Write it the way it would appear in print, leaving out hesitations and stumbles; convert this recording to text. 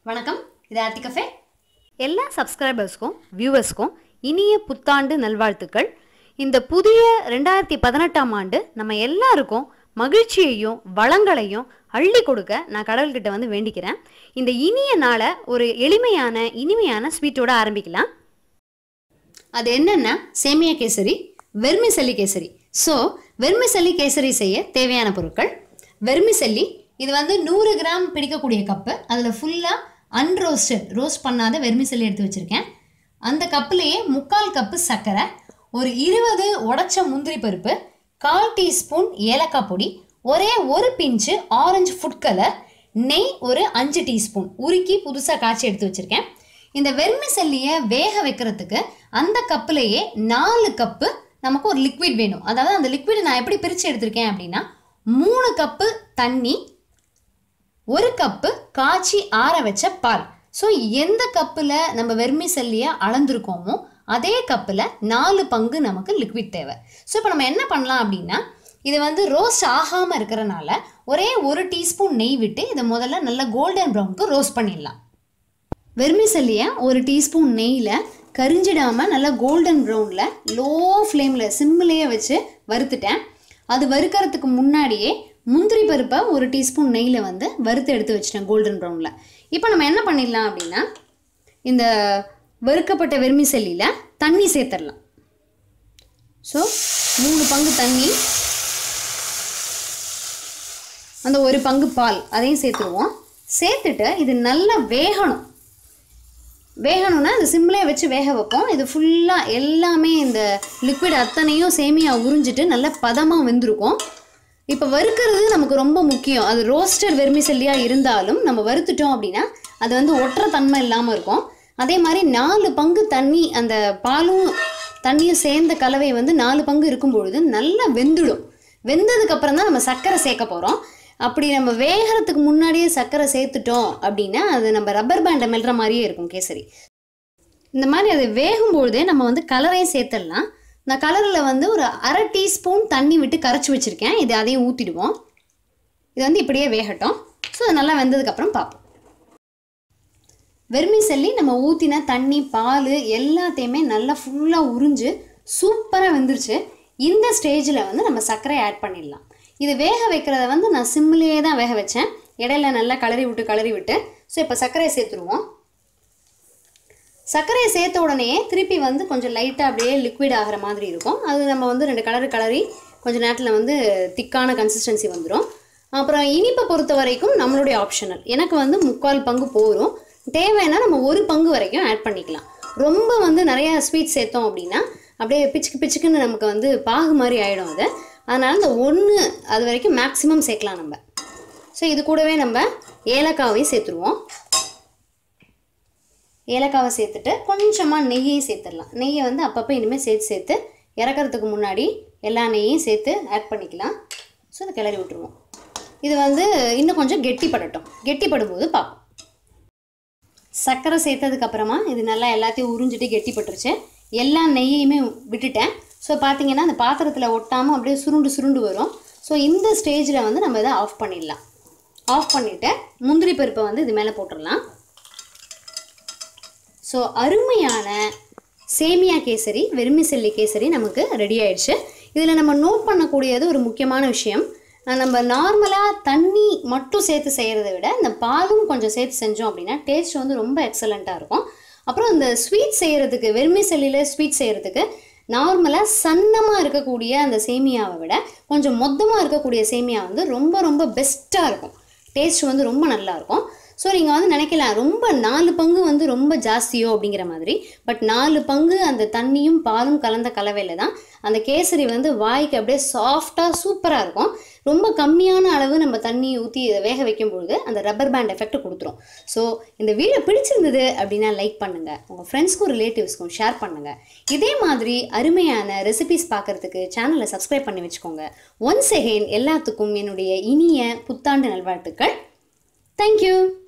வணக்கம், இது ஆர்த்தி கஃபே. எல்லா சப்ஸ்கிரைபர்ஸ்க்கும் வியூவர்ஸ்க்கும் இனிய புத்தாண்டு நல்வாழ்த்துக்கள். இந்த புதிய 2018ஆம் ஆண்டு நம்ம எல்லாருக்கும் மகிழ்ச்சியையும் வளங்களையும் அள்ளி கொடுக்க நான் கடவுள்கிட்ட வந்து வேண்டிக்கிறேன். இந்த இனிய நாளை ஒரு எளிமையான இனிமையான ஸ்வீட்டோட ஆரம்பிக்கலாம். அது என்னன்னா சேமியா கேசரி, வெர்மிசெல்லி கேசரி. ஸோ வெர்மிசெல்லி கேசரி செய்ய தேவையான பொருட்கள்: வெர்மிசெல்லி, இது வந்து 100 கிராம் பிடிக்கக்கூடிய கப்பு. அதில் ஃபுல்லாக ரோஸ்ட் பண்ணாத வெர்மிசெல்லி எடுத்து வச்சுருக்கேன். அந்த கப்புலேயே 3/4 கப்பு சர்க்கரை, ஒரு 20 உடைச்ச முந்திரி பருப்பு, 1/4 டீஸ்பூன் ஏலக்காய் பொடி, ஒரே ஒரு பிஞ்சு ஆரஞ்சு ஃபுட் கலர், நெய் ஒரு 5 டீஸ்பூன் உருக்கி புதுசாக காய்ச்சி எடுத்து வச்சுருக்கேன். இந்த வெர்மிசெல்லியை வேக வைக்கிறதுக்கு அந்த கப்புலேயே 4 கப்பு நமக்கு ஒரு லிக்விட் வேணும். அதாவது அந்த லிக்விட் நான் எப்படி பிரித்து எடுத்திருக்கேன் அப்படின்னா, 3 கப்பு தண்ணி, 1 கப்பு காய்ச்சி ஆற வச்ச பால். ஸோ எந்த கப்பில் நம்ம வெர்மிசெல்லியை அளந்துருக்கோமோ அதே கப்பில் 4 பங்கு நமக்கு லிக்விட் தேவை. ஸோ இப்போ நம்ம என்ன பண்ணலாம் அப்படின்னா, இது வந்து ரோஸ்ட் ஆகாமல் இருக்கிறனால ஒரே 1 டீஸ்பூன் நெய் விட்டு இதை முதல்ல நல்லா கோல்டன் ப்ரௌனுக்கு ரோஸ்ட் பண்ணிடலாம். வெர்மிசெல்லியை 1 டீஸ்பூன் நெய்யில் கரிஞ்சிடாமல் நல்லா கோல்டன் ப்ரௌனில் லோ ஃப்ளேமில் சிம்மிலேயே வச்சு வறுத்துட்டேன். அது வறுக்கிறதுக்கு முன்னாடியே முந்திரி பருப்பை 1 டீஸ்பூன் நெய்யில் வந்து வறுத்து எடுத்து வச்சிட்டேன் கோல்டன் ப்ரௌனில். இப்போ நம்ம என்ன பண்ணிடலாம் அப்படின்னா, இந்த வறுக்கப்பட்ட வெர்மிசெல்லியில் தண்ணி சேர்த்துடலாம். ஸோ 3 பங்கு தண்ணி, அந்த 1 பங்கு பால் அதையும் சேர்த்துருவோம். சேர்த்துட்டு இது நல்லா வேகணும்னா இது சிம்மிலே வச்சு வேக வைப்போம். இது ஃபுல்லாக எல்லாமே இந்த லிக்விட் அத்தனையும் சேமியா உறிஞ்சிட்டு நல்ல பதமாக வெந்திருக்கும். இப்போ வறுக்கிறது நமக்கு ரொம்ப முக்கியம். அது ரோஸ்டட் வெர்மிசெல்லியாக இருந்தாலும் நம்ம வறுத்துட்டோம் அப்படின்னா அது வந்து ஒற்றை தன்மை இல்லாமல் இருக்கும். அதே மாதிரி 4 பங்கு தண்ணி, அந்த பாலும் தண்ணியும் சேர்ந்த கலவை வந்து 4 பங்கு இருக்கும் பொழுது நல்லா வெந்துடும். வெந்ததுக்கப்புறம் தான் நம்ம சர்க்கரை சேர்க்க போகிறோம். அப்படி நம்ம வேகிறதுக்கு முன்னாடியே சர்க்கரை சேர்த்துட்டோம் அப்படின்னா அது நம்ம ரப்பர் பேண்டை மெல்ற மாதிரியே இருக்கும் கேசரி. இந்த மாதிரி அது வேகும்பொழுதே நம்ம வந்து கலரையும் சேர்த்துடலாம். நான் கலரில் வந்து ஒரு 1/2 டீஸ்பூன் தண்ணி விட்டு கரைச்சி வச்சுருக்கேன். இது அதையும் ஊற்றிடுவோம். இது வந்து இப்படியே வேகட்டும். ஸோ அது நல்லா வெந்ததுக்கப்புறம் பார்ப்போம். வெர்மிசெல்லி நம்ம ஊற்றின தண்ணி பால் எல்லாத்தையுமே நல்லா ஃபுல்லாக உறிஞ்சு சூப்பராக வெந்துருச்சு. இந்த ஸ்டேஜில் வந்து நம்ம சர்க்கரை ஆட் பண்ணிடலாம். இது வேக வைக்கிறத வந்து நான் சிம்மிலேயே தான் வேக வச்சேன். இடையில நல்லா கலரி விட்டு. ஸோ இப்போ சர்க்கரையை சேர்த்துருவோம். சர்க்கரையை சேர்த்த உடனே திருப்பி வந்து கொஞ்சம் லைட்டாக அப்படியே லிக்விட் ஆகிற மாதிரி இருக்கும். அது நம்ம வந்து 2 கலரி கொஞ்சம் நேரத்தில் வந்து திக்கான கன்சிஸ்டன்சி வந்துடும். அப்புறம் இனிப்பை பொறுத்த வரைக்கும் நம்மளுடைய ஆப்ஷனல். எனக்கு வந்து 3/4 பங்கு போகும். தேவைன்னா நம்ம 1 பங்கு வரைக்கும் ஆட் பண்ணிக்கலாம். ரொம்ப வந்து நிறையா ஸ்வீட் சேர்த்தோம் அப்படின்னா அப்படியே பிச்சுக்குன்னு நமக்கு வந்து பாகு மாதிரி ஆகிடும் அது. அதனால் இந்த 1 அது வரைக்கும் மேக்ஸிமம் சேர்க்கலாம் நம்ம. ஸோ இது கூடவே நம்ம ஏலக்காவையும் சேர்த்துருவோம். ஏலக்காவை சேர்த்துட்டு கொஞ்சமாக நெய்யையும் சேர்த்துடலாம். நெய்யை வந்து அப்பப்போ இனிமேல் சேர்த்து இறக்கிறதுக்கு முன்னாடி எல்லா நெய்யையும் சேர்த்து ஆட் பண்ணிக்கலாம். ஸோ அதை கிளறி விட்டுருவோம். இது வந்து இன்னும் கொஞ்சம் கெட்டிப்படும்போது பார்ப்போம். சர்க்கரை சேர்த்ததுக்கப்புறமா இது நல்லா எல்லாத்தையும் உறிஞ்சிட்டு கெட்டிப்பட்டுருச்சு. எல்லா நெய்யையுமே விட்டுட்டேன். ஸோ பார்த்தீங்கன்னா அந்த பாத்திரத்தில் ஒட்டாமல் அப்படியே சுருண்டு வரும். ஸோ இந்த ஸ்டேஜில் வந்து நம்ம இதை ஆஃப் பண்ணிடலாம். ஆஃப் பண்ணிவிட்டு முந்திரி பருப்பை வந்து இது மேலே போட்டுடலாம். ஸோ அருமையான சேமியா கேசரி, வெர்மிசெல்லி கேசரி நமக்கு ரெடி ஆயிடுச்சு. இதில் நம்ம நோட் பண்ணக்கூடியது ஒரு முக்கியமான விஷயம். நம்ம நார்மலாக தண்ணி மட்டும் சேர்த்து செய்கிறத விட இந்த பாலும் கொஞ்சம் சேர்த்து செஞ்சோம் அப்படின்னா டேஸ்ட் வந்து ரொம்ப எக்ஸலண்ட்டாக இருக்கும். அப்புறம் இந்த ஸ்வீட் செய்கிறதுக்கு, வெர்மிசெல்லியில் ஸ்வீட் செய்கிறதுக்கு நார்மலாக சன்னமாக இருக்கக்கூடிய அந்த சேமியாவை விட கொஞ்சம் மொத்தமாக இருக்கக்கூடிய சேமியா வந்து ரொம்ப ரொம்ப பெஸ்ட்டாக இருக்கும். டேஸ்ட் வந்து ரொம்ப நல்லாயிருக்கும். ஸோ நீங்கள் வந்து நினைக்கலாம் ரொம்ப 4 பங்கு வந்து ரொம்ப ஜாஸ்தியோ அப்படிங்கிற மாதிரி. பட் 4 பங்கு அந்த தண்ணியும் பாலும் கலந்த கலவையில் தான் அந்த கேசரி வந்து வாய்க்கு அப்படியே சாஃப்டாக சூப்பராக இருக்கும். ரொம்ப கம்மியான அளவு நம்ம தண்ணி ஊற்றி இதை வேக வைக்கும்பொழுது அந்த ரப்பர் பேண்ட் எஃபெக்ட் கொடுத்துரும். ஸோ இந்த வீடியோ பிடிச்சிருந்தது அப்படின்னா லைக் பண்ணுங்கள், உங்கள் ஃப்ரெண்ட்ஸ்க்கும் ரிலேட்டிவ்ஸ்க்கும் ஷேர் பண்ணுங்கள். இதே மாதிரி அருமையான ரெசிபிஸ் பார்க்குறதுக்கு சேனலை சப்ஸ்கிரைப் பண்ணி வச்சுக்கோங்க. ஒன்ஸ் அகெயின் எல்லாத்துக்கும் என்னுடைய இனிய புத்தாண்டு நல்வாழ்த்துக்கள். தேங்க்யூ.